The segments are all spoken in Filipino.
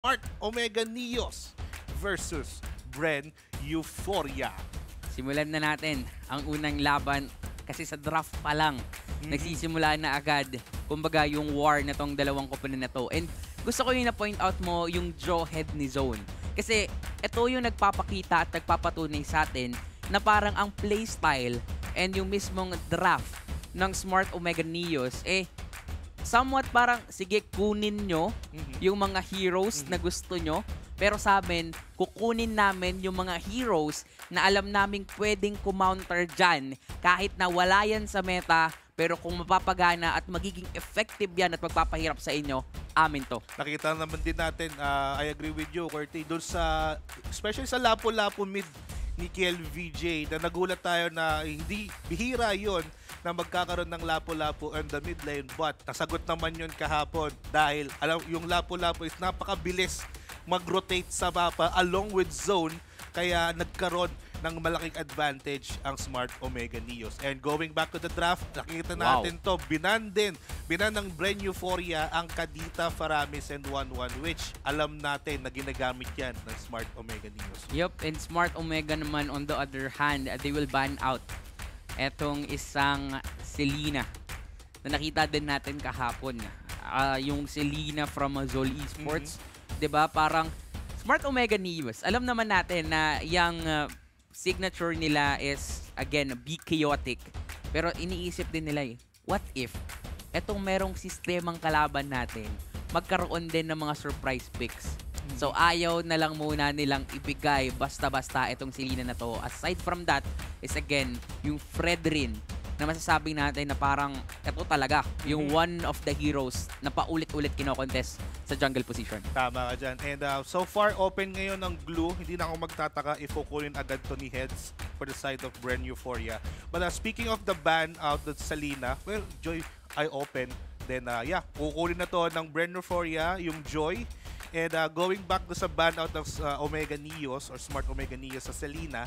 Art Omega Neos versus Bren Euphoria. Simulan na natin ang unang laban kasi sa draft pa lang nagsisimula na agad kumbaga yung war na tong dalawang koponan na to. And gusto ko yung na-point out mo yung draw head ni Zone. Kasi ito yung nagpapakita at nagpapatunay sa atin na parang ang playstyle and yung mismong draft ng Smart Omega Neos somewhat parang sige kunin nyo yung mga heroes na gusto nyo. Pero sa amin, kukunin namin yung mga heroes na alam naming pwedeng kumounter dyan kahit na wala yan sa meta. Pero kung mapapagana at magiging effective yan at magpapahirap sa inyo, amin to. Nakita naman din natin, I agree with you, Corty, doon sa, especially sa Lapu-Lapu mid ni KLVJ, na nagulat tayo na hindi bihira yon na magkakaroon ng Lapu-Lapu on the mid lane, but nasagot naman yun kahapon dahil alam yung Lapu-Lapu is napakabilis mag-rotate sa mapa along with Zone, kaya nagkaroon ng malaking advantage ang Smart Omega Neos. And going back to the draft, nakikita natin to, binan ng Bren Euphoria ang Kadita, Faramis, and 1-1, which alam natin na ginagamit yan ng Smart Omega Neos. Yup, and Smart Omega naman on the other hand, they will ban out etong isang Selena na nakita din natin kahapon. Yung Selena from Zol Esports, 'di ba? Parang Smart Omega Neos. Alam naman natin na yung signature nila is again be chaotic. Pero iniisip din nila what if etong merong sistemang kalaban natin magkaroon din ng mga surprise picks. So ayaw na lang muna nilang ibigay basta-basta itong Selena na to. Aside from that is again yung Fredrin na masasabi natin na parang ito talaga yung one of the heroes na paulit-ulit kinokontest sa jungle position. Tama ka dyan. And so far, open ngayon ang glue. Hindi na ako magtataka if kukunin agad to ni Heads for the side of Bren Euphoria. But speaking of the ban out of Selena, well, Joy ay open. Then kukunin na to ng Bren Euphoria, yung Joy. And going back to sa ban out of Omega Neos or Smart Omega Neos sa Selena,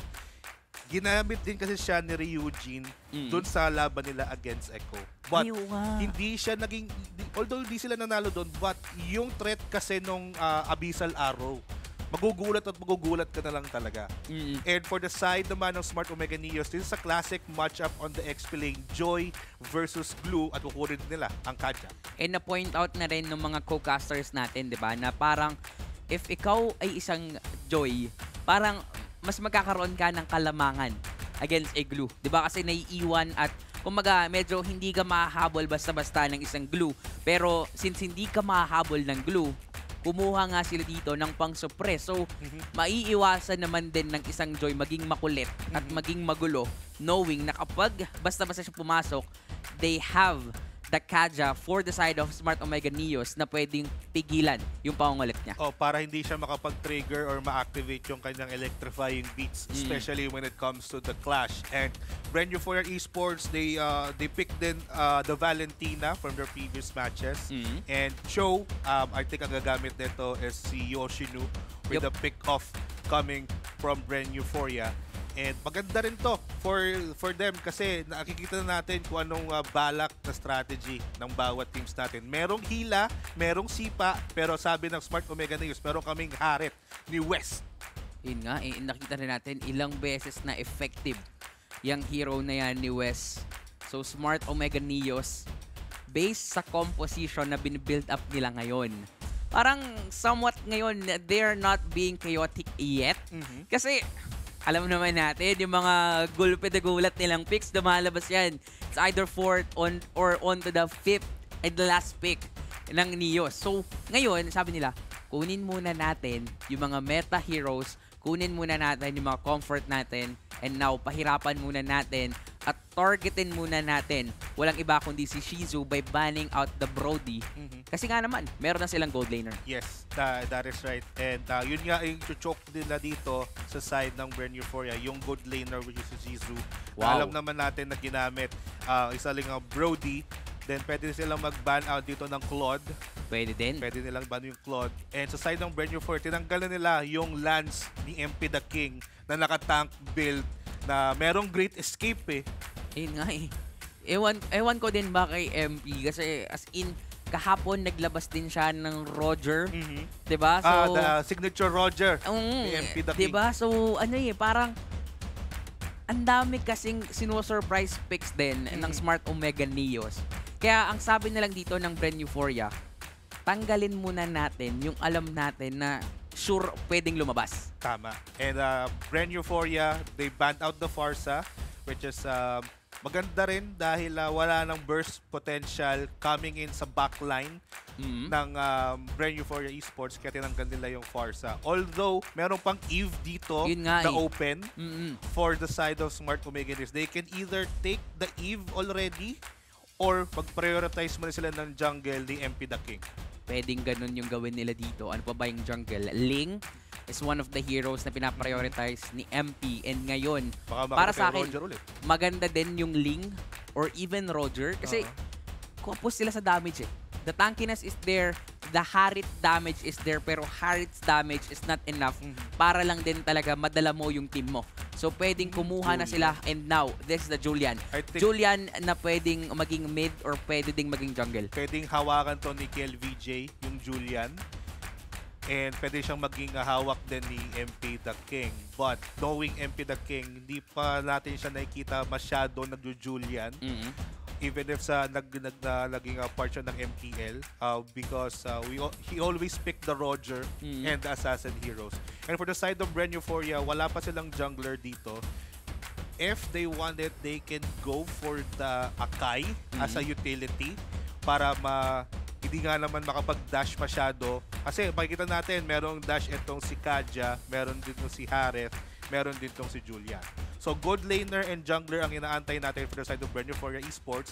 ginamit din kasi siya ni Ryujin dun sa laban nila against Echo. But hindi siya naging, although hindi sila nanalo dun, but yung threat kasi nung Abyssal Arrow, magugulat ka na lang talaga. And for the side naman ng Smart Omega Neos, this is a classic matchup on the XP lane, Joy versus Glue, at kukunin nila ang Kaja. And na-point out na rin ng mga co-casters natin, di ba, na parang if ikaw ay isang Joy, parang mas magkakaroon ka ng kalamangan against a Glue. Di ba? Kasi naiiwan at kumbaga medyo hindi ka mahahabol basta-basta ng isang Glue. Pero since hindi ka mahahabol ng Glue, kumuha nga sila dito ng pang-suppress. So, maiiwasan naman din ng isang Joy maging makulit at maging magulo, knowing na kapag basta-basta siya pumasok, they have the Kaja for the side of Smart Omega Neos na pwedeng pigilan yung pangungulit niya. Para hindi siya makapag-trigger or ma-activate yung kanyang electrifying beats, especially when it comes to the clash. And Bren Euphoria Esports, they picked din the Valentina from their previous matches. And Cho, I think ang gagamit nito is si Yoshinu with the pick-off coming from Bren Euphoria. And maganda rin to for them kasi nakikita na natin kung anong balak na strategy ng bawat teams natin. Merong hila, merong sipa, pero sabi ng Smart Omega Neos, meron kaming harit ni West. Yun nga, nakita rin natin ilang beses na effective yung hero na yan ni West. So Smart Omega Neos, based sa composition na binibuild up nila ngayon, parang somewhat ngayon, they're not being chaotic yet. Kasi alam naman natin, yung mga gulpe na gulat nilang picks, dumalabas yan. It's either fourth or on to the fifth and the last pick ng Neos. So, ngayon, sabi nila, kunin muna natin yung mga meta heroes, kunin muna natin yung mga comfort natin, and now, pahirapan muna natin at targetin muna natin walang iba kundi si Shizu by banning out the Brody. Kasi nga naman, meron na silang gold laner. Yes, that is right. And yun nga yung choke nila dito sa side ng Bren Euphoria, yung gold laner which is si Shizu. Alam naman natin na ginamit isa lang ang Brody. Then pwede silang mag-ban out dito ng Claude. Pwede din. Pwede nilang ban yung Claude. And sa side ng Bren Euphoria, tinanggal na nila yung Lance ni MP the King na naka-tank build na merong great escape Yun nga Ewan ko din ba kay MP kasi as in kahapon naglabas din siya ng Roger, Mhm. 'di ba? So The signature Roger. Ni MP the King. 'di ba? So ano parang ang dami kasing sino-surprise picks din ng Smart Omega Neos. Kaya ang sabi na lang dito ng Bren Euphoria, tanggalin muna natin yung alam natin na sure pwedeng lumabas. Tama. And Bren Euphoria, they banned out the Farsa, which is maganda rin dahil wala ng burst potential coming in sa backline ng Bren Euphoria Esports, kaya tinanggal nila yung Farsa. Although, meron pang Eve dito Yun nga na eh. open for the side of Smart Omega News. They can either take the Eve already or mag-prioritize mo na sila ng jungle ni MP the King. Pwedeng ganun yung gawin nila dito. Ano pa ba yung jungle? Ling is one of the heroes na pinaprioritize ni MP. And ngayon, Baka para makita sa yung akin, Roger ulit. maganda din yung Ling or even Roger. Kasi kupos sila sa damage eh. The tankiness is there, the Harit damage is there, pero Harit's damage is not enough para lang din talaga madala mo yung team mo. So pwedeng kumuha na sila, and now, this is the Julian. I think Julian na pwedeng maging mid or pwede ding maging jungle. pwedeng hawakan to ni KLVJ, yung Julian. And pwede siyang maging hawak din ni MP the King. But knowing MP the King, hindi pa natin siya nakikita masyado nag-Julian. Even if naging part siya ng MPL, because he always picked the Roger and the Assassin heroes. And for the side of Bren Euphoria, wala pa silang jungler dito. If they want it, they can go for the Akai as a utility para hindi nga naman makapag-dash masyado. Kasi makikita natin, merong dash itong si Kaja, meron din itong si Hareth, meron din itong si Julian. So, good laner and jungler ang inaantay natin for the side of Bren Euphoria Esports.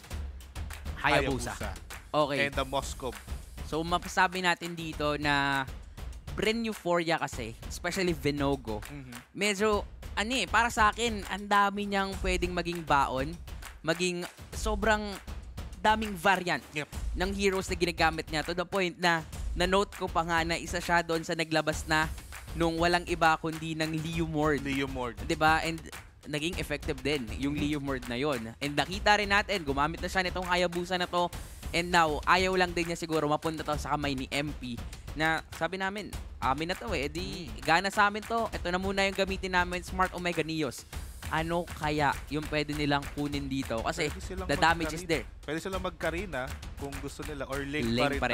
Hayabusa. Okay. And the Moscow. So mapasabi natin dito na Bren Euphoria kasi, especially Vinogo, medyo, para sa akin, ang dami niyang pwedeng maging baon, maging sobrang daming variant ng heroes na ginagamit niya, to the point na na-note ko pa nga na isa siya doon sa naglabas na nung walang iba kundi ng Leomord. Leomord. 'Di ba? And naging effective din yung Leomord na yon. And nakita rin natin, gumamit na siya nitong Hayabusa na to. And now, ayaw lang din niya siguro mapunta to sa kamay ni MP na sabi namin, amin na to di gana sa amin to. Ito na muna yung gamitin namin, Smart Omega Neos. Ano kaya yung pwede nilang kunin dito? Kasi the damage is there. Pwede silang mag-Karina kung gusto nila, or Link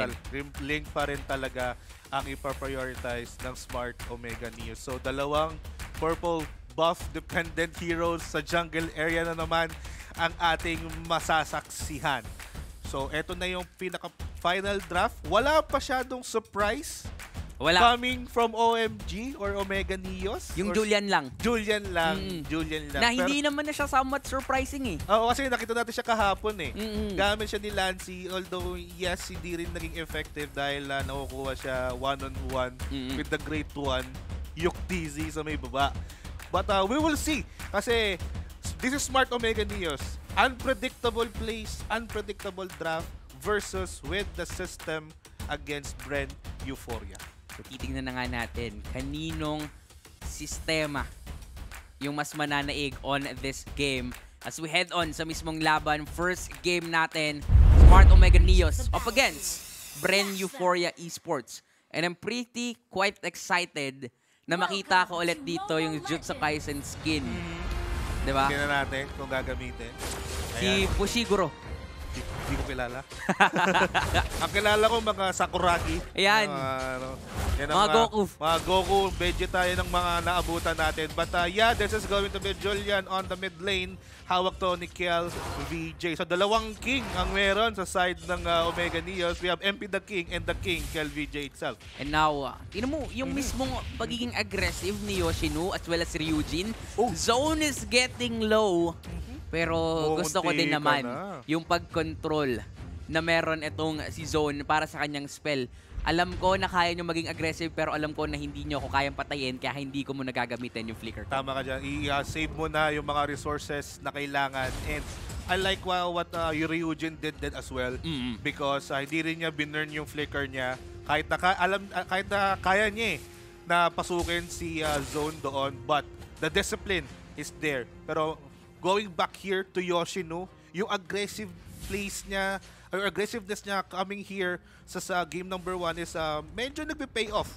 Link pa rin talaga ang ipa-prioritize ng Smart Omega Neos. So, dalawang purple buff dependent heroes sa jungle area na naman ang ating masasaksihan. So, eto na yung pinaka-final draft. Wala pa syadong surprise coming from OMG or Omega Neos. Yung Julian lang. Julian lang. Julian lang. Na hindi naman na siya somewhat surprising eh. Oo, kasi nakita natin siya kahapon eh. Gamit siya ni Lancy, although yes, hindi rin naging effective dahil nakukuha siya one-on-one with the Great One, Yuk DZ sa may baba. But we will see. Kasi this is Smart Omega Neos. Unpredictable plays, unpredictable draft versus with the system against Bren Euphoria. So titingnan na nga natin kaninong sistema yung mas mananaig on this game as we head on sa mismong laban. First game natin, Smart Omega Neos up against Bren Euphoria Esports. And I'm quite excited na makita ko ulit dito yung Jutsu Kaisen skin. Diba? Tingnan natin kung gagamitin. Si Fushiguro. Hindi ko kilala. Ang kilala ko mga Sakuragi. Ayan. Mga Goku. Mga Goku, Vegeta, yan ang mga naabutan natin. But yeah, this is going to be Julian on the mid lane. Hawak to ni Kel VJ. So dalawang king ang meron sa side ng Omega Neos. We have MP the King and the King, Kel VJ itself. And now, tingnan mo, yung mismong pagiging aggressive ni Yoshino as well as Ryujin. Zone is getting low. Pero gusto ko din naman yung pag-control na meron itong si Zone para sa kanyang spell. Alam ko na kaya nyo maging aggressive pero alam ko na hindi nyo ako kayang patayin kaya hindi ko muna gagamitin yung flicker ko. Tama ka dyan. I-save mo na yung mga resources na kailangan. And I like what Ryujin did as well. Because hindi rin niya binurn yung flicker niya. Kahit na kaya niya na pasukin si Zone doon. But the discipline is there. Pero going back here to Yoshino, yung aggressive plays niya, or aggressiveness niya coming here sa game number 1 is medyo nagpe-pay off.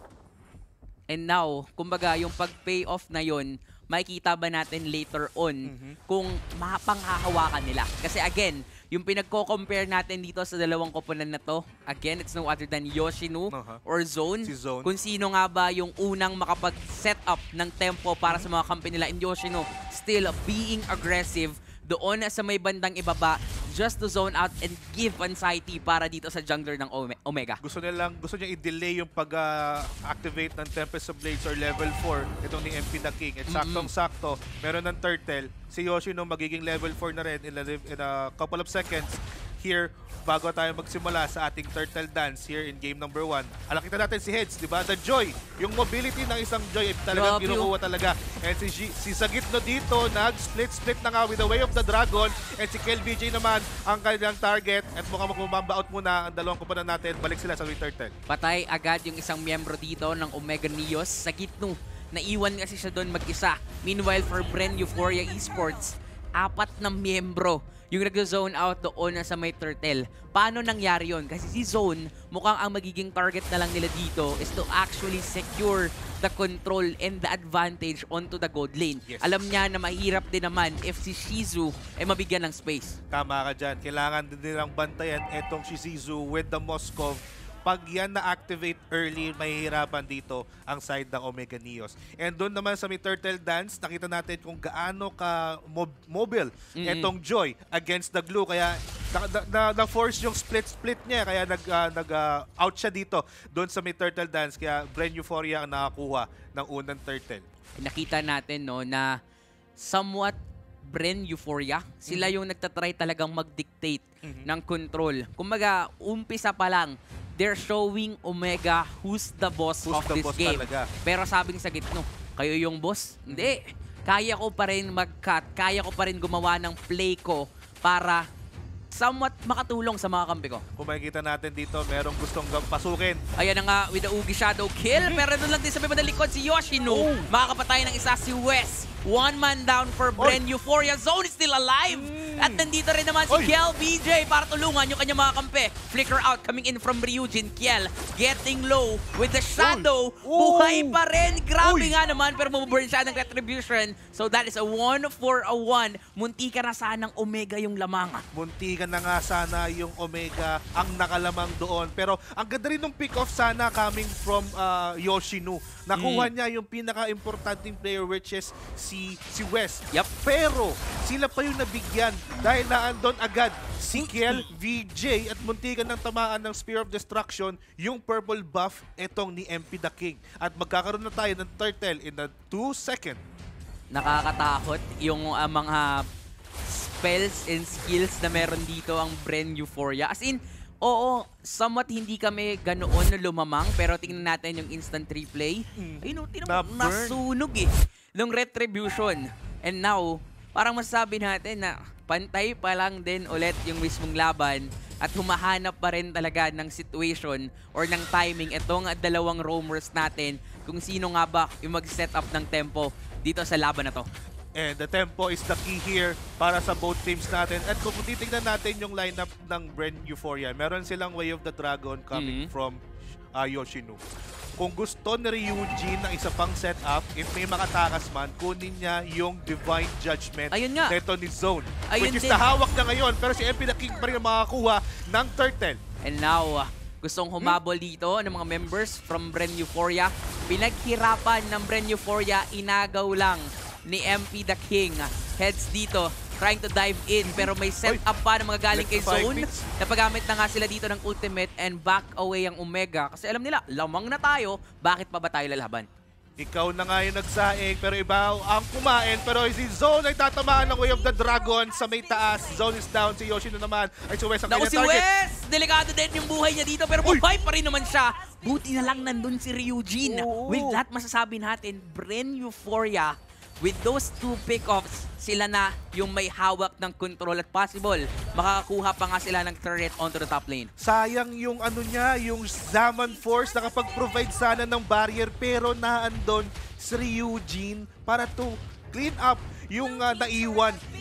And now, kumbaga, yung pag-pay off na yun, makikita ba natin later on kung mapanghahawakan nila? Kasi again, yung pinagko-compare natin dito sa dalawang koponan na to, again, it's no other than Yoshinu or Zone. Si Zone. Kung sino nga ba yung unang makapag-set up ng tempo para sa mga kampi nila. And Yoshinu still being aggressive doon sa may bandang ibaba just to zone out and give anxiety para dito sa jungler ng Omega. Gusto niya i-delay yung pag-activate ng Tempest of Blades or level 4 itong ni MP the King. At saktong-sakto, meron ng turtle. Si Yoshino magiging level 4 na rin in a couple of seconds here bago tayo magsimula sa ating turtle dance here in game number 1. Alakita natin si Heads, di ba? The Joy, yung mobility ng isang Joy ay talagang kinukuha talaga. And si Sagitno dito, nag-split na nga with the way of the dragon. And si KelVJ naman ang kanilang target. At mukhang magmambaut muna ang dalawang kumpanan natin. Balik sila sa turtle. Patay agad yung isang miyembro dito ng Omega Neos. Sagitno, naiwan kasi siya doon mag-isa. Meanwhile, for Bren Euphoria Esports, 4 na miyembro yung nag-zone out doon sa may turtle. Paano nangyari yun? Kasi si Zone, mukhang ang magiging target na lang nila dito is to actually secure the control and the advantage onto the gold lane. Yes. Alam niya na mahirap din naman if si Shizu ay mabigyan ng space. Tama ka dyan. Kailangan din nilang bantayan etong si Shizu with the Moskov. Pag yan na-activate early, mahihirapan dito ang side ng Omega Neos. And doon naman sa may Turtle Dance, nakita natin kung gaano ka mobile etong Joy against the Glue. Kaya na-force yung split niya. Kaya nag-out siya dito doon sa may Turtle Dance. Kaya Bren Euphoria ang nakakuha ng unang Turtle. Nakita natin no, na somewhat Bren Euphoria, sila yung nagtatry talagang mag-dictate ng control. Kumbaga, umpisa pa lang, they're showing Omega who's the boss of this game. Talaga. Pero sabing sa gitno, kayo yung boss? Hindi. Kaya ko pa rin mag-cut, kaya ko pa rin gumawa ng play ko para somewhat makatulong sa mga kampi ko. Kung makikita natin dito, merong gustong pasukin. Ayan na nga with the Ugi Shadow kill. Pero doon lang din sa may madalikod si Yoshino. Makakapatay ng isa si Wes. 1 man down for Bren Euphoria. Zone is still alive. At nandito rin naman si KelVJ para tulungan yung kanyang mga kampi. Flicker out coming in from Ryujin. Kiel getting low with the shadow. Buhay pa rin. Grabe nga naman pero mabuburn siya ng retribution. So that is a 1 for a 1. Munti ka na sanang Omega yung lamang. Munti ka na nga sana yung Omega ang nakalamang doon. Pero ang ganda rin ng pick-off sana coming from Yoshinu. Nakuha niya yung pinaka-importanting player which is si Wes. Yep. Pero sila pa yung nabigyan dahil naandun agad si KelVJ at muntikan ng tamaan ng Spear of Destruction yung purple buff etong ni MP the King. At magkakaroon na tayo ng turtle in the 2 second. Nakakatakot yung mga spells and skills na meron dito ang Bren Euphoria. As in, oo, somewhat hindi kami ganoon lumamang pero tingnan natin yung instant replay. Ayun, tingnan mo, nasunog eh. Nung retribution. And now, parang masasabi natin na pantay pa lang din ulit yung mismong laban at humahanap pa rin talaga ng situation or ng timing itong dalawang roamers natin kung sino nga ba yung mag-set up ng tempo dito sa laban na to. And the tempo is the key here para sa both teams natin. At kung titignan natin yung lineup ng Bren Euphoria, meron silang Way of the Dragon coming from Yoshinu. Kung gusto ni Ryujin ng isa pang setup, if may makatakas man, kunin niya yung Divine Judgment neto ni Zone. Which is nahawak na ngayon, pero si MP the King pa rin ang makakuha ng turtle. And now, gustong humabol dito ng mga members from Bren Euphoria. Pinaghirapan ng Bren Euphoria, inagaw lang ni MP the King. Heads dito, trying to dive in pero may set up pa ng mga galing kay Zone. Napagamit na nga sila dito ng ultimate and back away ang Omega kasi alam nila, lamang na tayo, bakit pa ba tayo lalaban? Ikaw na nga yung nagsaing pero iba ang kumain pero si Zone ay tatamaan ng Way of the Dragon sa may taas. Zone is down, si Yoshino naman ay si Wes ang kanyang target. Wes! Delikado din yung buhay niya dito pero buhay pa rin naman siya. Buti na lang nandun si Ryujin. With that masasabi natin, Bren Euphoria with those 2 pick-offs, sila na yung may hawak ng control at possible. Makakakuha pa nga sila ng turret onto the top lane. Sayang yung yung Zaman Force nakapag-provide sana ng barrier pero naandun si Ryujin para to clean up yung naiwan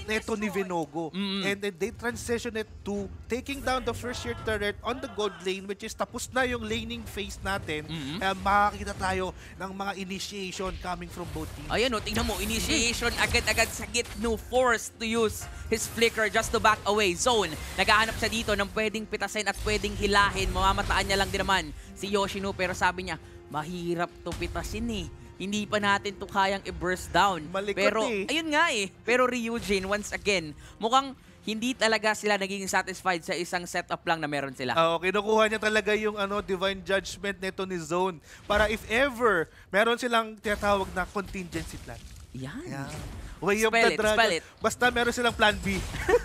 neto ni Vinogo. And then they transition it to taking down the first year turret on the gold lane, which is tapos na yung laning phase natin. Kaya makakita tayo ng mga initiation coming from both teams. Ayan o, tingnan mo, initiation agad-agad sa Gitno, forced to use his flicker just to back away. Zone, naghahanap siya dito ng pwedeng pitasin at pwedeng hilahin. Mamamataan niya lang din naman si Yoshino, pero sabi niya, mahirap to pitasin eh. Hindi pa natin to kayang i-burst down. Malikot pero, eh. ayun nga eh. Pero Ryujin, once again, mukhang hindi talaga sila naging satisfied sa isang setup lang na meron sila. Kinukuha niya talaga yung Divine Judgment neto ni Zone. Para if ever, meron silang tinatawag na contingency plan. Yan. Way of Spell the it, Dragon. spell it. Basta meron silang plan B.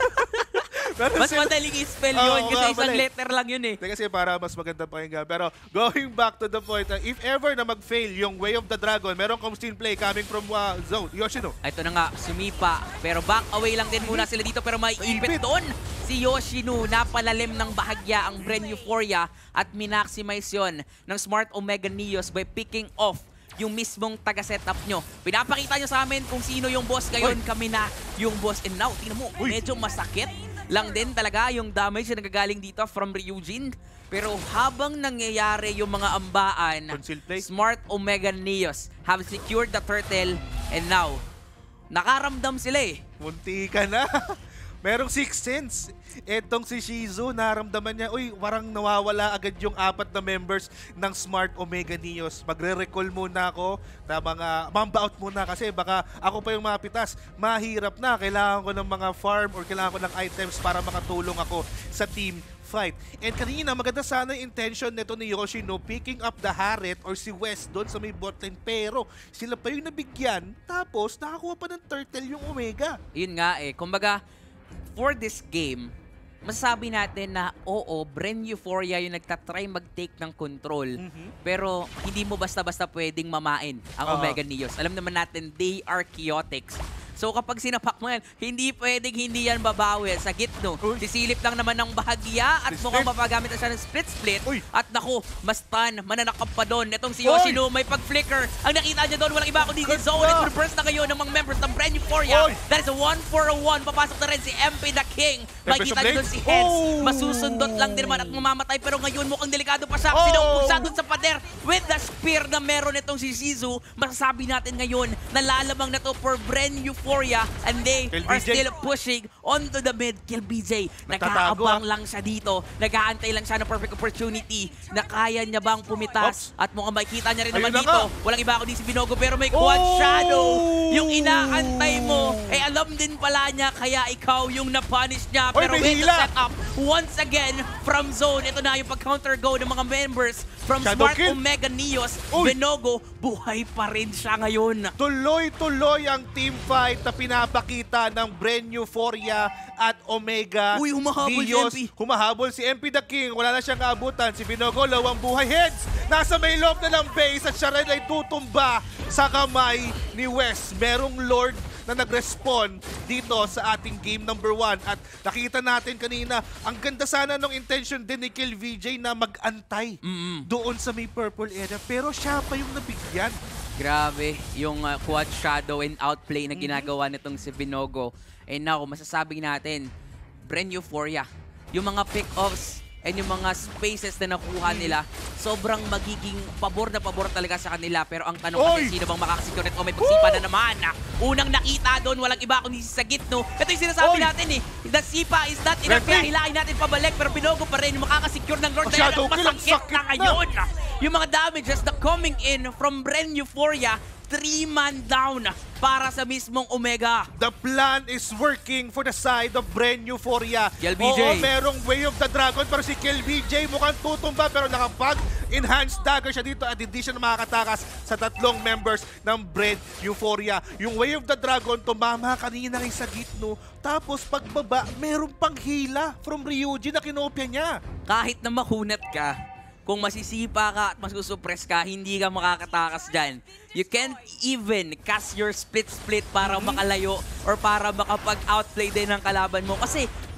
Mas madaling i-spell yun kasi isang mali. letter lang yun eh. Kasi para mas maganda pakinggan. Pero going back to the point, if ever na mag-fail yung Way of the Dragon, merong constant play coming from Zone. Yoshino. Ito na nga, sumipa. Pero back away lang din muna sila dito. Pero may ipit doon. Si Yoshino, napalalim ng bahagya ang Bren Euphoria at minaximize yun ng Smart Omega Neos by picking off yung mismong taga-setup nyo. Pinapakita nyo sa amin kung sino yung boss ngayon. Kami na yung boss. And now, tingnan mo, medyo masakit lang din talaga yung damage na nagagaling dito from Ryujin. Pero habang nangyayari yung mga ambaan, Smart Omega Neos have secured the turtle and now, nakaramdam sila eh. Munti ka na. Merong Sixth Sense. Etong si Shizu, naramdaman niya, parang nawawala agad yung 4 na members ng Smart Omega Neos. Magre-recall muna ako na mamba out muna kasi baka ako pa yung mapitas. Mahirap na. Kailangan ko ng mga farm or kailangan ko ng items para makatulong ako sa team fight. And kanina, maganda sana yung intention nito ni Yoshino picking up the Haret or si West doon sa may botlane. Pero sila pa yung nabigyan, tapos nakakuha pa ng turtle yung Omega. Yun nga eh. Kumbaga, for this game, masasabi natin na oo, Bren Euphoria yung nagtatry mag-take ng control. Pero hindi mo basta-basta pwedeng mamain ang Omega Neos. Alam naman natin, they are chaotix. So kapag sinapak mo yan, hindi pwedeng hindi yan babawi sa Gitno. Sisilip lang naman ng bahagya at mukhang mapagamit na siya ng split-split. At naku, mastan, mananakap pa doon. Itong si Yoshino may pag-flicker. Ang nakita niya doon, walang iba kundi si Zone. At reverse na ngayon ng mga members ng Bren Euphoria. That is a 1-for-1. Papasok na rin si MP the King. Makikita niyo doon si Heads. Masusundot lang din naman at mamamatay. Pero ngayon mukhang delikado pa siya. Sinumpog siya doon sa pader with the spear na meron itong si Shizu. Masasabi natin ngayon, nalalamang na to for Bren Euphoria. And they are still pushing onto the mid. Kill BJ. Nag-aabang lang siya dito. Nag-aantay lang siya ng perfect opportunity na kaya niya bang pumitas. At mukhang makikita niya rin naman dito. Walang iba kundi si Vinogo pero may quad shadow. Yung inaantay mo, alam din pala niya kaya ikaw yung na-punish niya. Pero with the setup, once again, from Zone, ito na yung pag-counter go ng mga members from Smart Omega Neos. Vinogo, buhay pa rin siya ngayon. Tuloy-tuloy ang team fight na pinapakita ng Bren Euphoria at Omega humahabol Neos. si MP. Humahabol si MP the King. Wala na siyang aabutan. Si Vinogo, lawang buhay. Heads! Nasa may loob na ng base at siya rin ay tutumba sa kamay ni West. Merong Lord na nag-respond dito sa ating game number 1. At nakita natin kanina, ang ganda sana ng intention din ni Kill VJ na mag-antay doon sa may purple area. Pero siya pa yung nabigyan. Grabe, yung quad shadow and outplay na ginagawa nitong si Vinogo. And now, masasabi natin, Bren Euphoria, yung mga pick-offs and yung mga spaces na nakuha nila, sobrang magiging pabor na pabor talaga sa kanila. Pero ang tanong kasi, sino bang makakasecure nito? May pagsipa na naman. Unang nakita doon, walang iba kundi si Gitno. Ito yung sinasabi natin eh. The sipa is not enough. Kaya hilahin natin pabalik. Pero Vinogo pa rin makakasecure ng Lord. Dahil masakit na ngayon. Yung mga damages na coming in from Bren Euphoria, 3-man down para sa mismong Omega. The plan is working for the side of Bren Euphoria. KillBJ. Oo, merong Way of the Dragon pero si KillBJ mukhang tutumba pero nakapag-enhanced dagger siya dito at hindi siya makakatakas sa 3 members ng Bren Euphoria. Yung Way of the Dragon tumama kanina kay sa Gitno. Tapos pagbaba, meron pang hila from Ryujin na kinopya niya. Kahit na makunat ka, kung masisipa ka at masusupress ka, hindi ka makakatakas dyan. You can't even cast your split-split para makalayo or para makapag-outplay din ng kalaban mo. Kasi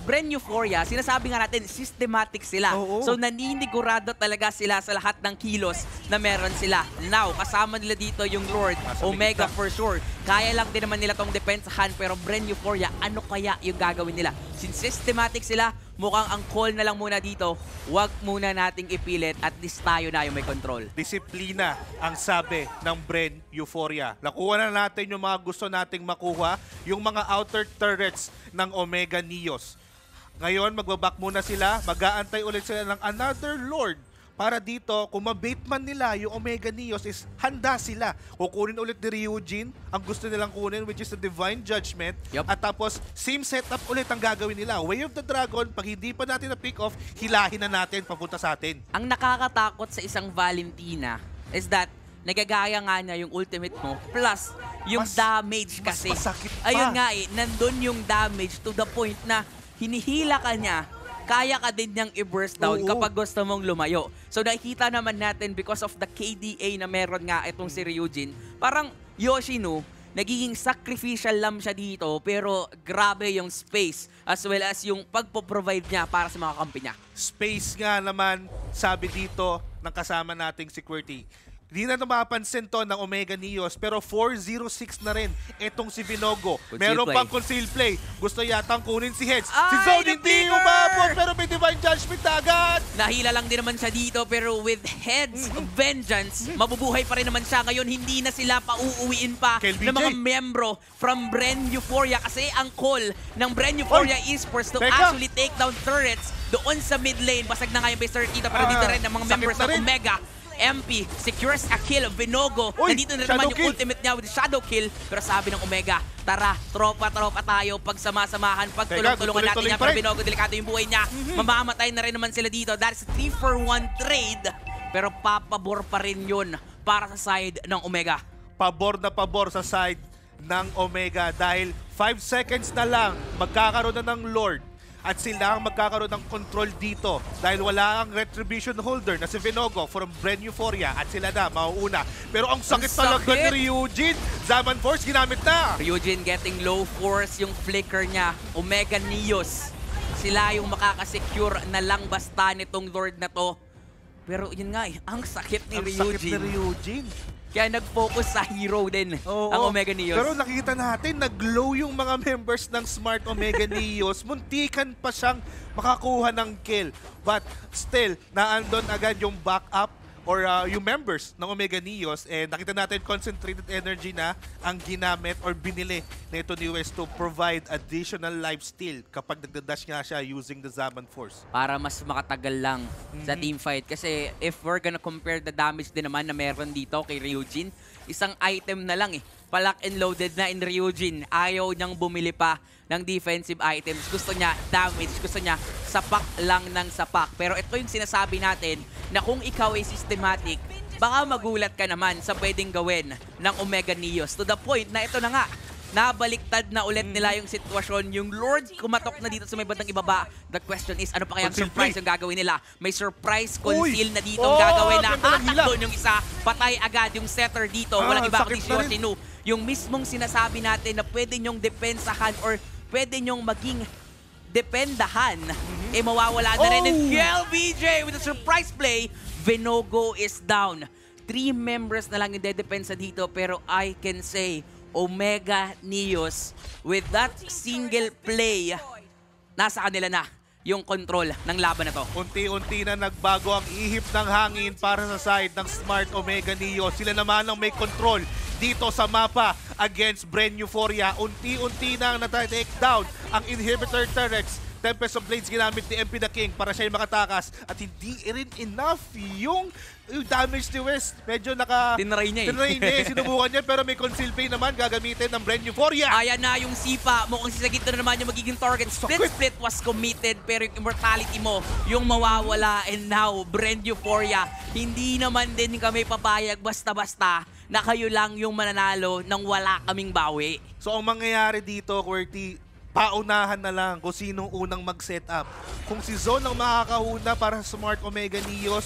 Bren Euphoria, sinasabi nga natin, systematic sila. Oo. So naninigurado talaga sila sa lahat ng kilos na meron sila. Now, kasama nila dito yung Lord, Nasa Omega ligtas. for sure. Kaya lang din naman nila tong depensahan, pero Bren Euphoria, ano kaya yung gagawin nila? Since systematic sila, mukhang ang call na lang muna dito, wag muna nating ipilit, at least tayo na yung may control. Disiplina ang sabi ng Bren Euphoria. Nakuha na natin yung mga gusto nating makuha, yung mga outer turrets ng Omega Neos. Ngayon, magbabak muna sila, mag-aantay ulit sila ng another Lord. Para dito, kung mabait man nila yung Omega Neos, is handa sila. Kukunin ulit ni Ryujin ang gusto nilang kunin, which is the Divine Judgment. Yup. At tapos, same setup ulit ang gagawin nila. Way of the Dragon, pag hindi pa natin na-pick off, hilahin na natin papunta sa atin. Ang nakakatakot sa isang Valentina is that nagagaya nga niya yung ultimate mo plus yung Mas- damage mas kasi. masakit pa. Ayun nga nandun yung damage to the point na hinihila ka niya, kaya ka din niyang i-burst down Oo. kapag gusto mong lumayo. So nakikita naman natin because of the KDA na meron nga itong si Ryujin, parang Yoshino, nagiging sacrificial lamb siya dito pero grabe yung space as well as yung pagpo-provide niya para sa mga kampi niya. Space nga naman, sabi dito ng kasama nating security. Hindi na mapapansin to ng Omega Neos, pero 4-0-6 na rin itong si Vinogo. Conceal Meron play. pang conceal play. Gusto yatang kunin si Heads. Si Ay, Zone hindi na-flicker! umabot, pero may Divine Judgment agad. Nahila lang din naman siya dito pero with Heads of Vengeance, mabubuhay pa rin naman siya. Ngayon hindi na sila pauuwiin pa KLBJ. ng mga membro from Bren Euphoria kasi ang call ng Bren Euphoria Esports to Teka. actually take down turrets doon sa mid lane. Basag na nga yung base turret dito pero dito rin ang mga sakit members na ng rin. Omega. MP secures a kill. Vinogo, Uy, nandito na shadow naman yung kill. ultimate niya with shadow kill. Pero sabi ng Omega, tara, tropa-tropa tayo, pagsama-samahan, pagtulong-tulungan natin tuloy-tuloy yan. pa Pero rin. Vinogo, delikado yung buhay niya. Mamamatay na rin naman sila dito. That is a 3-for-1 trade. Pero papabor pa rin yun para sa side ng Omega. Pabor na pabor sa side ng Omega dahil 5 seconds na lang magkakaroon na ng Lord. At sila ang magkakaroon ng control dito dahil wala ang retribution holder na si Vinogo from Bren Euphoria at sila na mauuna. Pero ang sakit talaga sakit! ni Ryujin. Zaman Force ginamit na. Ryujin getting low force yung flicker niya. Omega Neos. Sila yung makakasecure na lang basta nitong Lord na to. Pero yun nga ang sakit ni Ang sakit ni Ryujin. Ryujin. Kaya nag-focus sa hero din Oo. ang Omega Neos. Pero nakikita natin, nag-glow yung mga members ng Smart Omega Neos. Muntikan pa siyang makakuha ng kill. But still, naandun agad yung backup or yung members ng Omega Neos. And nakita natin concentrated energy na ang ginamit or binili nito ni West to provide additional lifesteal kapag nagda-dash nga siya using the Zaman Force. Para mas makatagal lang sa teamfight. Kasi if we're gonna compare the damage din naman na meron dito kay Ryujin, isang item na lang eh. Palock and loaded na in Ryujin. Ayaw niyang bumili pa ng defensive items. Gusto niya damage. Gusto niya sapak lang ng sapak. Pero ito yung sinasabi natin na kung ikaw ay systematic, baka magulat ka naman sa pwedeng gawin ng Omega Neos. To the point na ito na nga, nabaliktad na ulit nila yung sitwasyon. Yung Lord kumatok na dito sa may bandang ibaba. The question is, ano pa kayang Conceal surprise play. yung gagawin nila? May surprise conceal Uy! na dito ang gagawin na ganda ng atak hila. doon yung isa. Patay agad yung setter dito. Walang iba kundi sakit si na rin. Yoshino. Yung mismong sinasabi natin na pwede nyong depensahan or pwede nyong maging dependahan, eh mawawala na rin. And KLBJ with a surprise play, Vinogo is down. 3 members na lang yung dedepensa dito, pero I can say, Omega Neos, with that single play, nasa kanila na yung control ng laban na to. Unti-unti na nagbago ang ihip ng hangin para sa side ng Smart Omega Neos. Sila naman ang may control dito sa mapa against Bren Euphoria. Unti-unti na nata-take down ang inhibitor turrets. Tempest of Blades ginamit ni MP the King para siya makatakas at hindi rin enough yung damage ni West. Medyo Tinry niya eh. Tinry niya eh. Sinubukan niya pero may conceal play naman gagamitin ng Bren Euphoria. Ayan na yung sipa. Mukhang si Sagito na naman yung magiging target. Split was committed pero yung immortality mo yung mawawala. And now, Bren Euphoria, hindi naman din kami papayag basta-basta na kayo lang yung mananalo nang wala kaming bawi. So ang mangyayari dito, QWERTY, paunahan na lang kung sinong unang mag-set up. Kung si Zone ang makakahuna para sa Smart Omega Neos,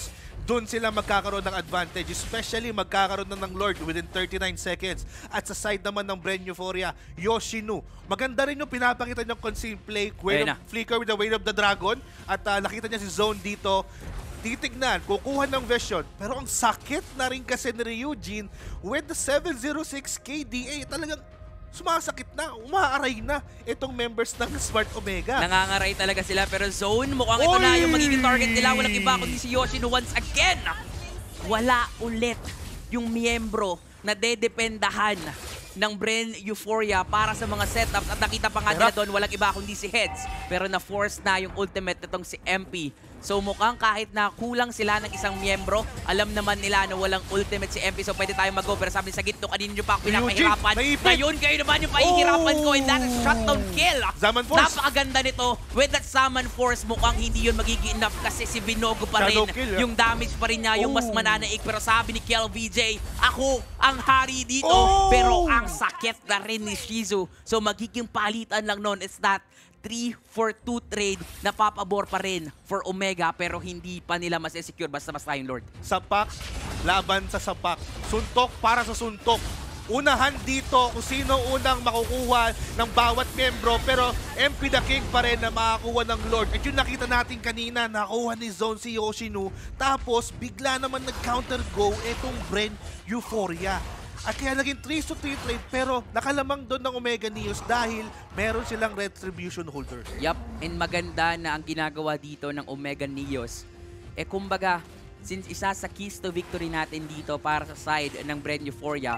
doon sila magkakaroon ng advantage. Especially magkakaroon na ng Lord within 39 seconds. At sa side naman ng Bren Euphoria, Yoshinu. Maganda rin yung pinapakita niyang concealed play, Flicker with the Weight of the Dragon. At nakita niya si Zone dito. Titignan, kukuha ng vision. Pero ang sakit na rin kasi ni Ryujin with the 706 KDA. Talagang sumasakit na, umaaray na itong members ng Smart Omega. Nangangaray talaga sila pero Zone, mukhang ito na yung magiging target nila. Walang iba kundi si Yoshino once again. Wala ulit yung miyembro na dedependahan ng Bren Euphoria para sa mga setups at nakita pa nga nila doon walang iba kundi si Heads pero na-force na yung ultimate nitong si MP. So mukhang kahit na kulang sila ng isang miyembro, alam naman nila na walang ultimate si MP so pwede tayong mag-go. Pero sabi sa gitno, kanina nyo pa ako pinapahirapan. Ngayon kayo naman yung pahihirapan ko and that is shutdown kill. Zaman Force. Napakaganda nito. With that Summon Force, mukhang hindi yun magiging enough kasi si Binogo pa rin. Yung damage pa rin niya, yung mas mananaig. Pero sabi ni Kel VJ, ako ang hari dito. Pero ang sakit na rin ni Shizu. So magiging palitan lang nun is that 3-for-2 trade na papabor pa rin for Omega pero hindi pa nila mas-secure basta-basta yung Lord. Sapak, laban sa sapak. Suntok para sa suntok. Unahan dito kung sino unang makukuha ng bawat membro pero MP the King pa rin na makakuha ng Lord. At yung nakita natin kanina, nakuha ni Zone si Yoshinu. Tapos bigla naman nag-counter go itong Bren Euphoria. At kaya naging 3-3 trade pero nakalamang doon ng Omega Neos dahil meron silang Retribution holder. Yup, and maganda na ang ginagawa dito ng Omega Neos. Kumbaga, since isa sa keys to victory natin dito para sa side ng Bren Euphoria,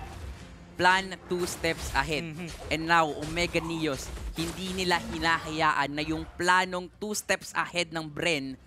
plan 2 steps ahead. And now, Omega Neos, hindi nila hinahayaan na yung planong 2 steps ahead ng Bren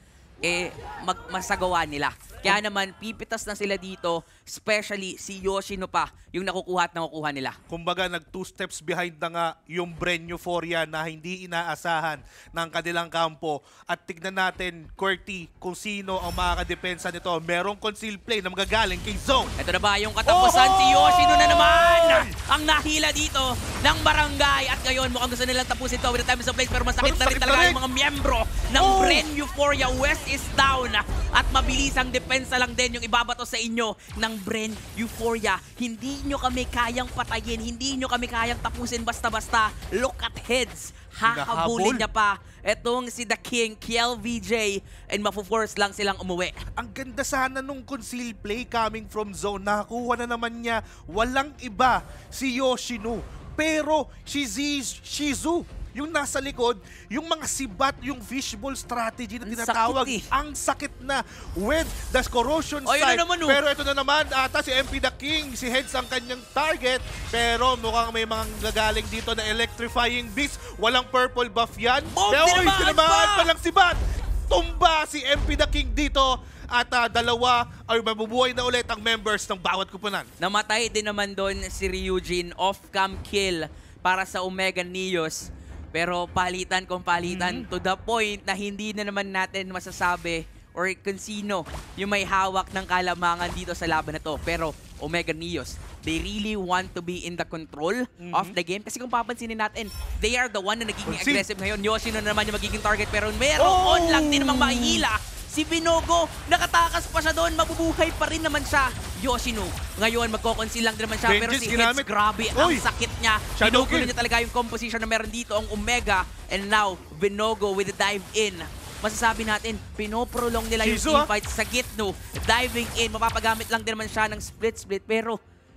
masagawa nila. Kaya naman, pipitas na sila dito, especially si Yoshino pa, yung nakukuha at nakukuha nila. Kumbaga, nag 2 steps behind na nga yung Bren Euphoria na hindi inaasahan ng kanilang kampo. At tignan natin, Qwerty, kung sino ang makakadepensa nito. Merong concealed play na magagaling kay Zone. Ito na ba yung katapusan? Si Yoshino na naman ang nahila dito ng barangay. At ngayon, mukhang gusto nilang tapusin ito with the time of place. Pero masakit na rin talaga yung mga miyembro ng Bren Euphoria. West is down. At mabilis ang depensa lang din yung ibabato sa inyo ng Bren Euphoria. Hindi nyo kami kayang patayin. Hindi nyo kami kayang tapusin basta-basta. Look at Heads. Hahabulin niya pa. Etong si The King, Kiel VJ, and mafu-force lang silang umuwi. Ang ganda sana nung concealed play coming from Zone. Nakakuha na naman niya. Walang iba si Yoshinu. Pero si Shizu, yung nasa likod, yung mga sibat, yung fishbowl strategy na tinatawag, ang sakit na with the corrosion side. Pero ito na naman, ata si MP the King, si Heads ang kanyang target. Pero mukhang may mga gagaling dito na electrifying beast. Walang purple buff yan. Pero tinamaan pa lang sibat. Tumba si MP the King dito. At dalawa ay mabubuhay na ulit ang members ng bawat kupunan. Namatay din naman doon si Ryujin, off-cam kill para sa Omega Neos. Pero palitan kung palitan to the point na hindi na naman natin masasabi or kung sino yung may hawak ng kalamangan dito sa laban na to. Pero Omega Neos, they really want to be in the control of the game. Kasi kung papansinin natin, they are the one na nagiging aggressive ngayon. Yoshino na naman yung magiging target pero meron lang din namang mahihila. Si Binogo, nakatakas pa siya doon, mabubuhay pa rin naman siya. Yoshino, ngayon magko-conceal lang din naman siya, pero si Heads, grabe, ang sakit niya. Binugulo niya talaga yung composition na meron dito ang Omega. And now, Binogo with the dive in. Masasabi natin, pinoprolong nila yung teamfight sa gitno. Diving in, mapapagamit lang din naman siya ng split-split, pero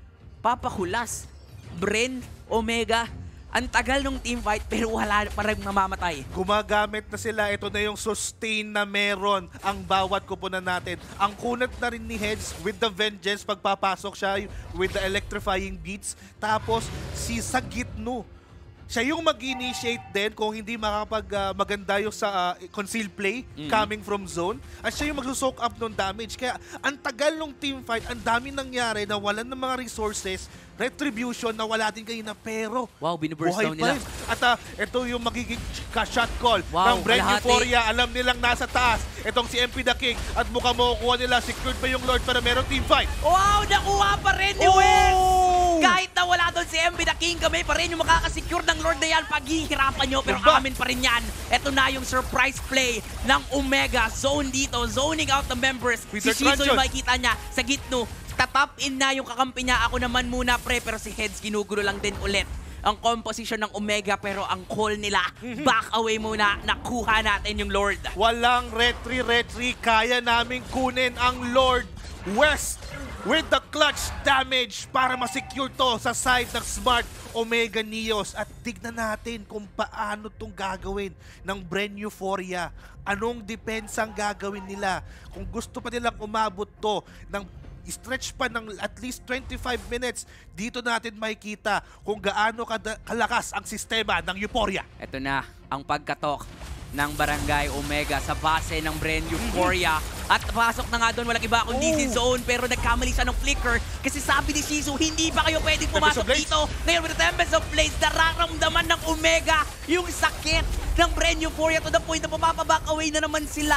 papakulas. Bren, Omega, ang tagal ng teamfight pero wala pa rin mamamatay. Gumagamit na sila. Ito na yung sustain na meron ang bawat kupunan natin. Ang kunat na rin ni Heads with the vengeance pagpapasok siya with the electrifying beats. Tapos si Sagitno, siya yung mag-initiate din kung hindi maganda yung sa concealed play coming from Zone. At siya yung magsusoak up ng damage. Kaya ang tagal ng teamfight, ang dami nangyari na walan ng mga resources, Retribution na wala din kayo na pero binuburst down nila. At ito yung magiging shot call ng Bren Euphoria. Alam nilang nasa taas. Itong si MP the King. At mukhang makukuha nila. Secured pa yung Lord para merong teamfight. Wow! Nakuha pa rin ni Wes! Kahit na wala doon si si MB the King, kami pa rin yung makakasecure ng Lord na yan. Paghihirapan nyo, pero Diba? amin pa rin yan. Ito na yung surprise play ng Omega. Zone dito, zoning out the members. With Si the Shizu yung crunches. makikita niya sa gitno. Tatap in na yung kakampi niya. Ako naman muna, pre, pero si Heads ginugulo lang din ulit ang composition ng Omega, pero ang call nila, back away muna, nakuha natin yung Lord. Walang retry. Kaya naming kunin ang Lord West with the clutch damage para masecure to sa side ng Smart Omega Neos. At tignan natin kung paano itong gagawin ng Bren Euphoria. Anong depensa ang gagawin nila? Kung gusto pa nilang umabot to ng stretch pa ng at least 25 minutes, dito natin makikita kung gaano kalakas ang sistema ng Euphoria. Ito na ang pagkatok ng Barangay Omega sa base ng Bren Euphoria. At pasok na nga doon, walang iba kundi si Zone, pero nagkamali siya ng flicker kasi sabi ni Shizu, hindi ba kayo pwedeng pumasok dito? Ngayon with the Tempest of Blades, nararamdaman ng Omega yung sakit ng Bren Euphoria to the point na pumapaback away na naman sila.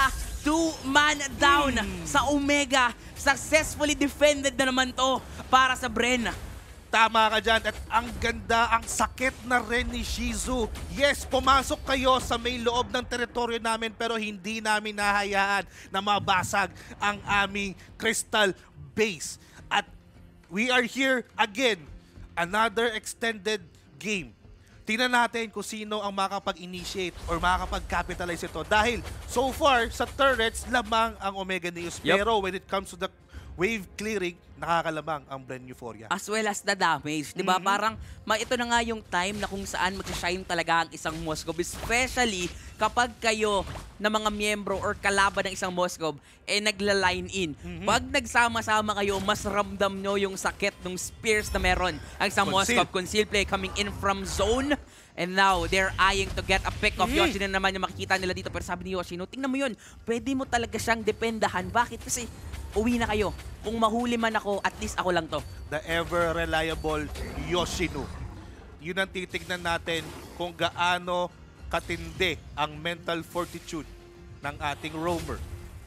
2-man down sa Omega. Successfully defended na naman to para sa Bren. Tama ka dyan. At ang ganda, ang sakit na rin ni Shizu. Yes, pumasok kayo sa may loob ng teritoryo namin pero hindi namin nahayaan na mabasag ang aming Crystal Base. At we are here again. Another extended game. Tingnan natin kung sino ang makakapag-initiate or makakapag-capitalize ito. Dahil so far, sa turrets, lamang ang Omega Neos. Yep. Pero when it comes to the wave clearing, nakakalamang ang Bren Euphoria. As well as the damage, di ba? Parang ito na nga yung time na kung saan mag-shine talaga ang isang Moskov. Especially kapag kayo na mga miyembro or kalaban ng isang Moskov nagla-line in. Pag nagsama-sama kayo, mas ramdam nyo yung sakit ng spears na meron ang isang Conceal. Moskov. Conceal play coming in from zone. And now, they're eyeing to get a pick of Yoshino naman yung makikita nila dito. Pero sabi ni Yoshino, tingnan mo yun, pwede mo talaga siyang dependahan. Bakit? Kasi uwi na kayo. Kung mahuli man ako, at least ako lang to. The ever-reliable Yoshino. Yun ang titignan natin kung gaano katindi ang mental fortitude ng ating roamer.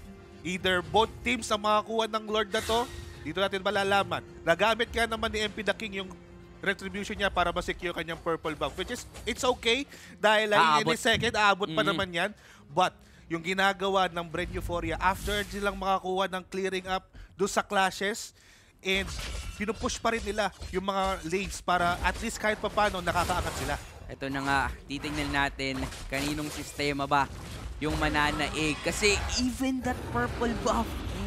Either both teams ang makakuha ng Lord na to, dito natin malalaman. Nagamit kaya naman ni MP The King yung retribution niya para ma-secure kanyang purple buff, which is, it's okay dahil in a second, aabot pa naman yan. But, yung ginagawa ng Bren Euphoria, after silang makakuha ng clearing up do sa clashes, and pinupush pa rin nila yung mga lanes para at least kahit papano nakakaangat sila. Ito na nga, titingnan natin kaninong sistema ba yung mananaig. Kasi even that purple buff,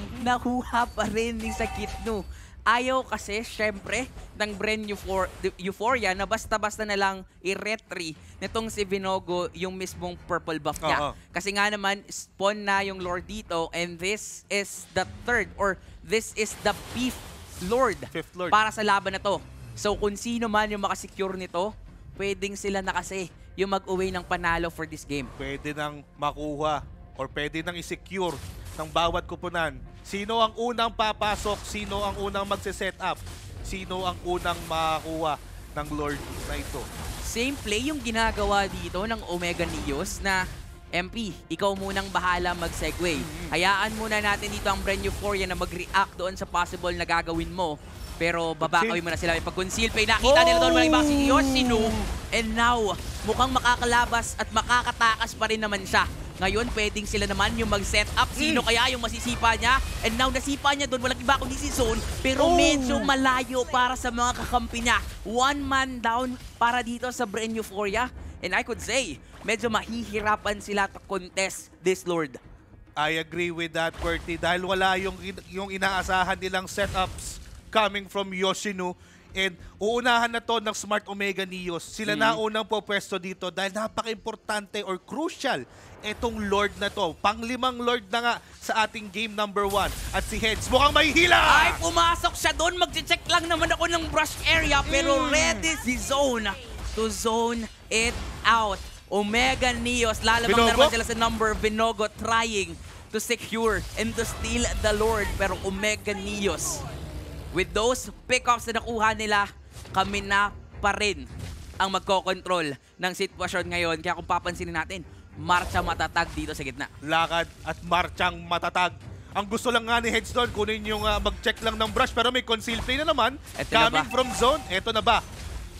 nakuha pa rin ni Sakitno. Ayaw kasi, syempre, ng Bren Euphoria na basta-basta na lang i-retry nitong si Vinogo yung mismong purple buff niya. Kasi nga naman, spawn na yung Lord dito and this is the third or this is the fifth Lord para sa laban na to. So kung sino man yung makasecure nito, pwedeng sila na kasi yung mag-uwi ng panalo for this game. Pwede nang makuha or pwede nang i-secure ng bawat kupunan. Sino ang unang papasok? Sino ang unang magse-set up? Sino ang unang makakuha ng Lord na ito? Same play yung ginagawa dito ng Omega Neos na MP, ikaw munang bahala mag-segue. Hayaan muna natin dito ang Bren Euphoria na mag-react doon sa possible na gagawin mo. Pero babakawin mo na sila. May pag-conceal play. Nakita nila doon walang si Yoshino. And now, mukhang makakalabas at makakatakas pa rin naman siya. Ngayon, pwedeng sila naman yung mag-set up. Sino kaya yung masisipa niya? And now, nasipa niya doon. Walang iba kundi si Zone. Pero medyo malayo para sa mga kakampi niya. 1 man down para dito sa Bren Euphoria. And I could say, medyo mahihirapan sila to contest this Lord. I agree with that, Bertie. Dahil wala yung inaasahan nilang setups coming from Yoshino. And uunahan na to ng Smart Omega Neos. Sila na unang pupwesto dito dahil napaka-importante or crucial itong Lord na to. Pang-limang Lord na nga sa ating game number 1. At si Heads mukhang may hila! Ay, pumasok siya doon. Mag-check lang naman ako ng brush area. Pero ready si Zone to zone it out. Omega Neos, lalabang na naman sila sa number. Vinogo trying to secure and to steal the Lord. Pero Omega Neos, with those pickups na nakuha nila, kami na pa rin ang magkocontrol ng sitwasyon ngayon. Kaya kung papansinin natin, marcha matatag dito sa gitna. Lakad at marchang matatag. Ang gusto lang nga ni Heads doon, kunin yung mag-check lang ng brush pero may conceal play na naman. Coming from zone, eto na ba?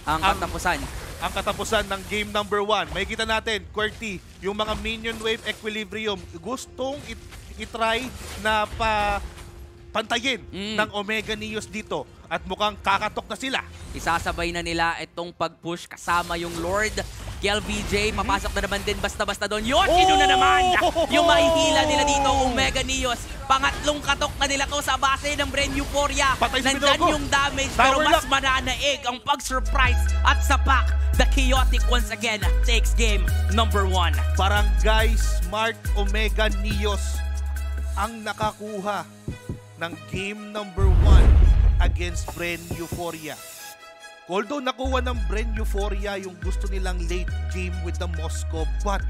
ang katapusan. Ang katapusan ng game number 1. May kita natin, QWERTY, yung mga minion wave equilibrium, gustong itry na pantayin ng Omega Neos dito. At mukhang kakatok na sila. Isasabay na nila itong pag-push kasama yung Lord. KLVJ, papasok na naman din basta-basta doon. Yoshino na naman! Yung mahihila nila dito, Omega Neos. Pangatlong katok na nila to sa base ng Bren Euphoria. Nandyan yung damage, pero mas mananaig ang pag-surprise. At sa pack, the Chaotic once again takes game number 1. Barangay Smart Omega Neos ang nakakuha ng game number 1 against Bren Euphoria. Although nakuha ng Bren Euphoria yung gusto nilang late game with the Moscow, but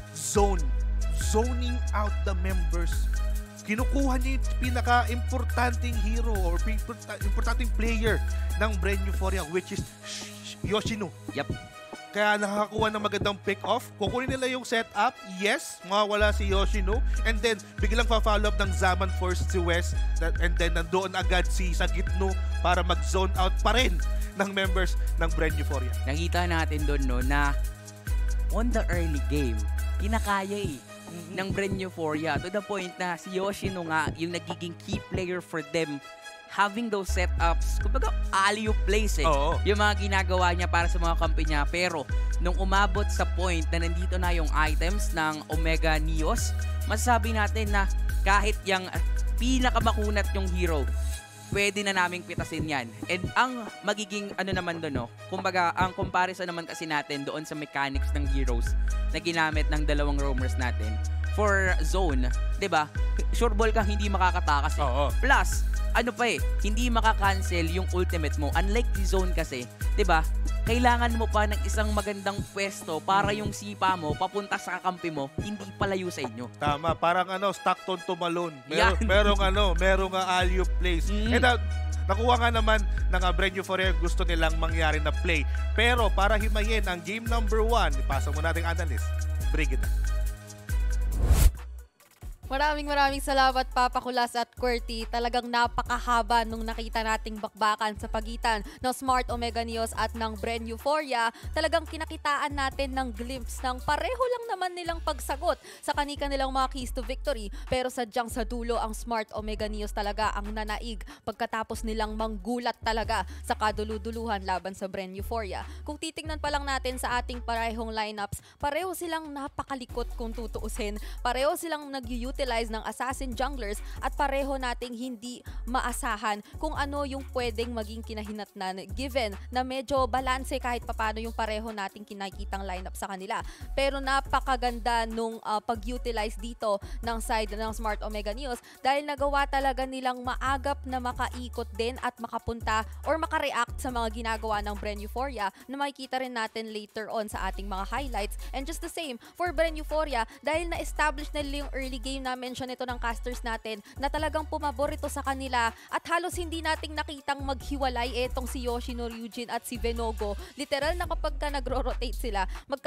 zoning out the members. Kinukuha niya yung pinaka-importanting hero or importanting player ng Bren Euphoria, which is Yoshino. Yep. Kaya nakakakuha ng magandang pick-off. Kukunin nila yung setup. Yes, mawawala si Yoshino. And then, biglang pa-follow up ng Zaman Force si West. And then, nandoon agad si Sagitno para mag-zone out pa rin ng members ng Bren Euphoria. Nakita natin doon no, na on the early game, kinakaya ng Bren Euphoria to the point na si Yoshino nga yung nagiging key player for them having those setups, kumbaga alley-oop plays yung mga ginagawa niya para sa mga kampi niya. Pero nung umabot sa point na nandito na yung items ng Omega Neos, masasabi natin na kahit yung pinakamakunat yung hero, pwede na naming pitasin yan. And ang magiging naman doon, kumbaga ang comparison naman kasi natin doon sa mechanics ng heroes na ginamit ng dalawang roamers natin for zone, 'di ba? Sure ball kang hindi makakatakas. Plus, hindi makakancel yung ultimate mo. Unlike the zone kasi, 'di ba? Kailangan mo pa ng isang magandang pwesto para yung sipa mo papunta sa kakampi mo, hindi palayo sa inyo. Tama, parang Stockton to Malone. Merong alley-oop plays. And nakuha nga naman ng Bren Euphoria gusto nilang mangyari na play. Pero para himayin ang game number 1, ipasa mo nating analyst, Brigida. Maraming salamat Papa Kulas at QWERTY. Talagang napakahaba nung nakita nating bakbakan sa pagitan ng Smart Omega Neos at ng Bren Euphoria. Talagang kinakitaan natin ng glimpse ng pareho lang naman nilang pagsagot sa nilang mga keys to victory. Pero sadyang sa dulo ang Smart Omega Neos talaga ang nanaig pagkatapos nilang manggulat talaga sa kaduluduluhan laban sa Bren Euphoria. Kung titingnan pa lang natin sa ating parehong lineups, pareho silang napakalikot kung tutuusin. Pareho silang nag-utilize ng assassin junglers at pareho nating hindi maasahan kung ano yung pwedeng maging kinahinatnan given na medyo balanse kahit papano yung pareho nating kinakitang lineup sa kanila. Pero napakaganda nung pag-utilize dito ng side ng Smart Omega Neos dahil nagawa talaga nilang maagap na makaikot din at makapunta or makareact sa mga ginagawa ng Bren Euphoria na makikita rin natin later on sa ating mga highlights. And just the same for Bren Euphoria dahil na-establish na yung early game na-mention ito ng casters natin na talagang pumabor ito sa kanila at halos hindi nating nakitang maghiwalay etong si Yoshino Ryujin at si Venogo. Literal na kapag ka nagro-rotate sila,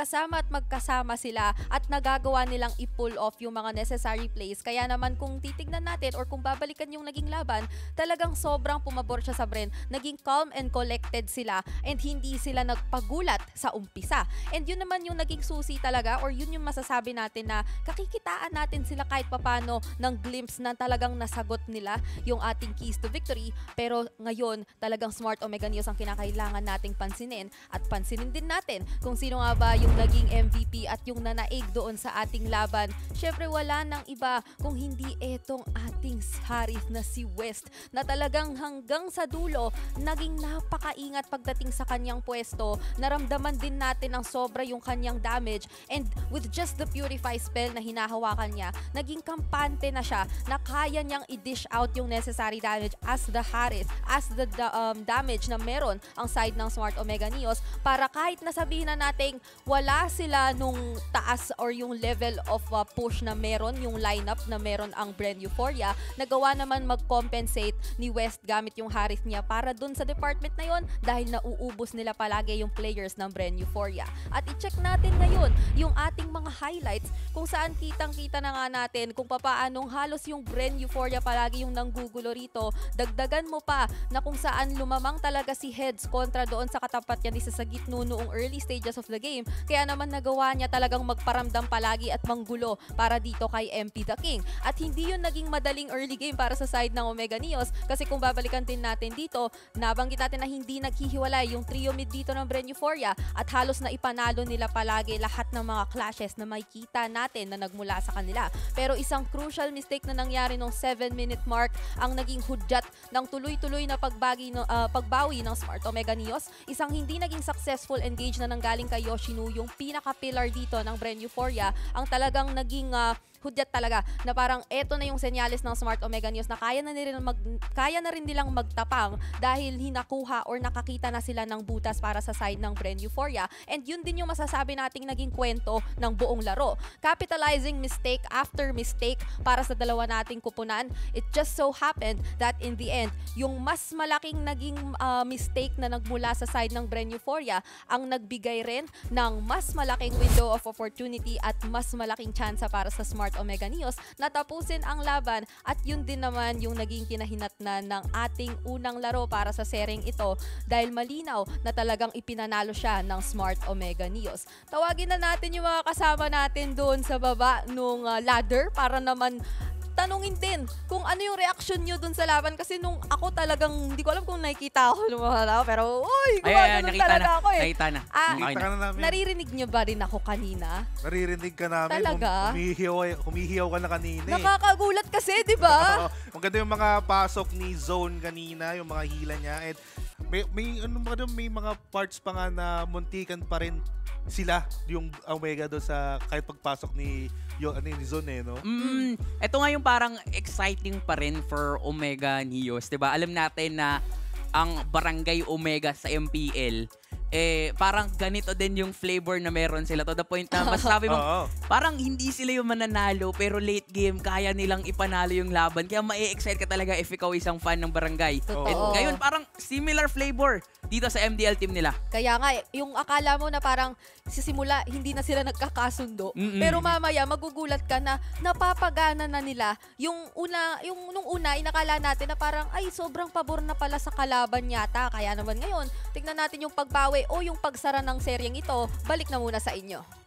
magkasama sila at nagagawa nilang i-pull off yung mga necessary plays. Kaya naman kung titignan natin or kung babalikan yung naging laban, talagang sobrang pumabor siya sa Bren. Naging calm and collected sila and hindi sila nagpagulat sa umpisa. And yun naman yung naging susi talaga or yun yung masasabi natin na kakikitaan natin sila kahit papano ng glimpse na talagang nasagot nila yung ating keys to victory. Pero ngayon, talagang Smart Omega Neos ang kinakailangan nating pansinin at pansinin din natin kung sino nga ba yung naging MVP at yung nanaig doon sa ating laban. Syempre wala nang iba kung hindi etong ating harith na si West na talagang hanggang sa dulo naging napakaingat pagdating sa kanyang pwesto. Naramdaman din natin ang sobra yung kanyang damage and with just the Purify spell na hinahawakan niya, naging kampante na siya na kaya niyang i-dish out yung necessary damage as the Harith, as the damage na meron ang side ng Smart Omega Neos para kahit nasabihin na nating wala sila nung taas or yung level of push na meron, yung lineup na meron ang Bren Euphoria, nagawa naman mag-compensate ni West gamit yung Harith niya para dun sa department na yon dahil nauubos nila palagi yung players ng Bren Euphoria. At i-check natin ngayon yung ating mga highlights kung saan kitang-kita na nga natin kung papaanong halos yung Bren Euphoria palagi yung nanggugulo rito. Dagdagan mo pa na kung saan lumamang talaga si Heads kontra doon sa katapat niya ni sa Gitno noong early stages of the game. Kaya naman nagawa niya talagang magparamdam palagi at manggulo para dito kay MP the King. At hindi yun naging madaling early game para sa side ng Omega Neos kasi kung babalikan din natin dito, nabanggit natin na hindi naghihiwalay yung trio mid dito ng Bren Euphoria at halos na ipanalo nila palagi lahat ng mga clashes na makikita natin na nagmula sa kanila. Pero isang crucial mistake na nangyari nung 7-minute mark ang naging hudyat ng tuloy-tuloy na pagbawi ng Smart Omega Neos. Isang hindi naging successful engage na nanggaling kay Yoshinu, yung pinaka-pillar dito ng Bren Euphoria, ang talagang naging hudyat talaga na parang eto na yung senyales ng Smart Omega Neos na kaya na rin nilang magtapang dahil hinakuha or nakakita na sila ng butas para sa side ng Bren Euphoria. And yun din yung masasabi nating naging kwento ng buong laro. Capitalizing mistake after mistake para sa dalawa nating kupunan. It just so happened that in the end, yung mas malaking naging mistake na nagmula sa side ng Bren Euphoria ang nagbigay rin ng mas malaking window of opportunity at mas malaking tsansa para sa Smart Omega Neos na tapusin ang laban at yun din naman yung naging kinahinatnan ng ating unang laro para sa sereng ito dahil malinaw na talagang ipinanalo siya ng Smart Omega Neos. Tawagin na natin yung mga kasama natin doon sa baba nung ladder para naman tanungin din kung ano yung reaction nyo dun sa laban kasi nung ako talagang hindi ko alam kung nakikita ako ng mga tao pero uy, gumagano'n talaga ako eh. Nakita na. Nakita ka na namin. Naririnig nyo ba rin ako kanina? Naririnig ka namin. Talaga? Humihiyaw ka na kanina eh. Nakakagulat kasi, di ba? Oo. Maganda yung mga pasok ni Zone kanina, yung mga hila niya. And may mga parts pa nga na muntikan pa rin sila yung Omega doon sa kahit pagpasok ni Zone eh, no? Ito nga yung parang exciting pa rin for Omega Neos, 'di ba? Alam natin na ang Barangay Omega sa MPL parang ganito din yung flavor na meron sila to the point na masasabi mo parang hindi sila yung mananalo pero late game kaya nilang ipanalo yung laban kaya ma-excite ka talaga if ikaw isang fan ng Barangay. And ngayon parang similar flavor dito sa MDL team nila. Kaya nga, yung akala mo na parang sisimula, hindi na sila nagkakasundo. Pero mamaya, magugulat ka na napapagana na nila. Nung una, inakala natin na parang, ay, sobrang pabor na pala sa kalaban yata. Kaya naman ngayon, tignan natin yung pagbawi o yung pagsara ng seryeng ito. Balik na muna sa inyo.